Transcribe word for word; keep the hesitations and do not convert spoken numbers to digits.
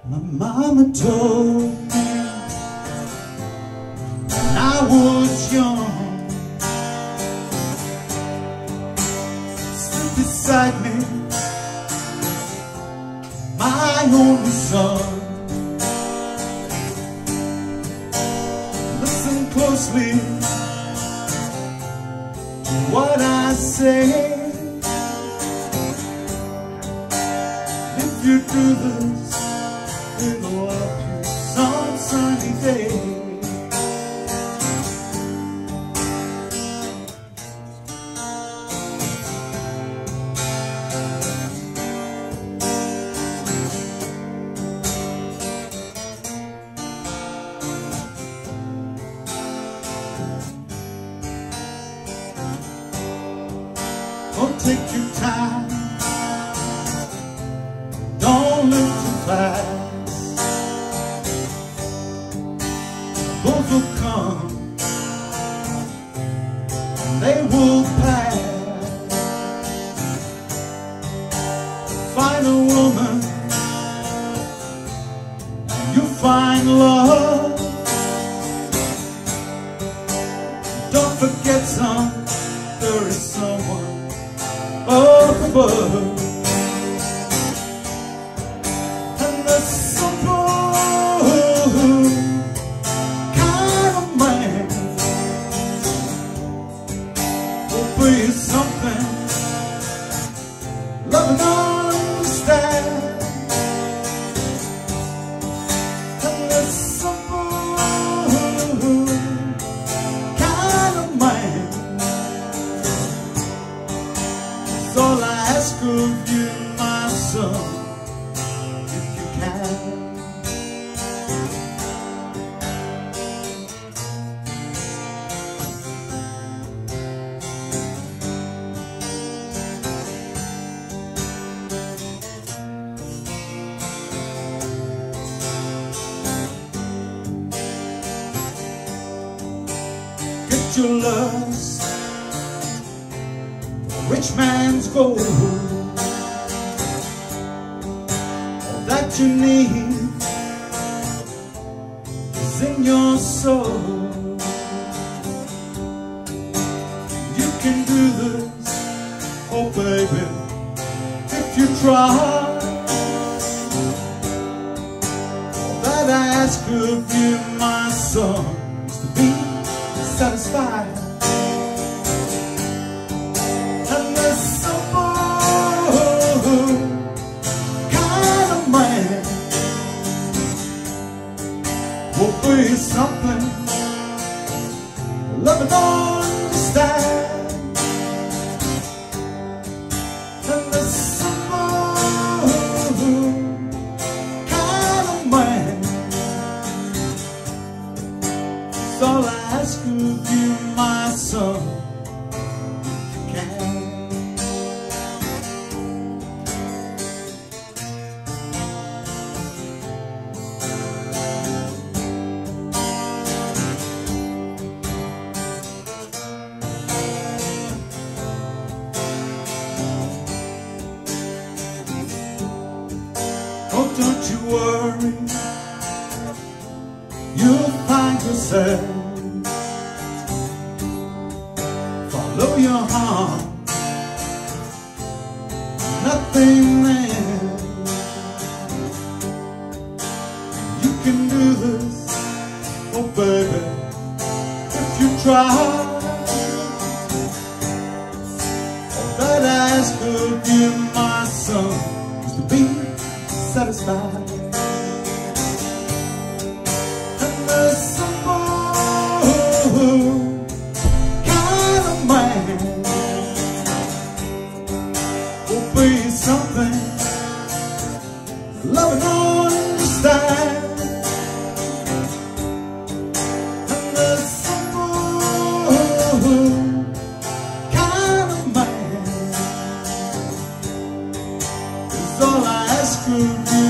My mama told me when I was young, sit beside me, my only son. Listen closely to what I say. If you do this, it'll help you some sunny day. Don't take your time, don't look too fast. Those will come, and they will pass. Find a woman, and you find love. Don't forget some, there is someone up above. And the simple kind of man will be something love and understand. And the simple kind of man, all I ask of you, my son, if you can. Get your lust, rich man's gold. All that you need is in your soul. You can do this, oh baby, if you try. All that I ask of you, my son, is to be satisfied. Will be something love and understand. And the simple kind of man is all I ask of you, my son, if you can. Oh, don't you worry, you'll find yourself. Follow your heart, nothing there. You can do this, oh baby, if you try. All that I ask of you, my son, is to be satisfied. And the simple kind of man will be something love and understand. And the simple kind of man is all I ask of you,